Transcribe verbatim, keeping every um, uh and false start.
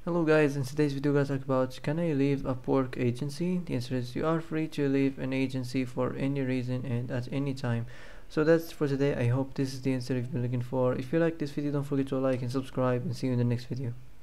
Hello guys, in today's video guys talk about can I leave Upwork agency? The answer is you are free to leave an agency for any reason and at any time. So that's for today. I hope this is the answer you've been looking for. If you like this video, don't forget to like and subscribe, and see you in the next video.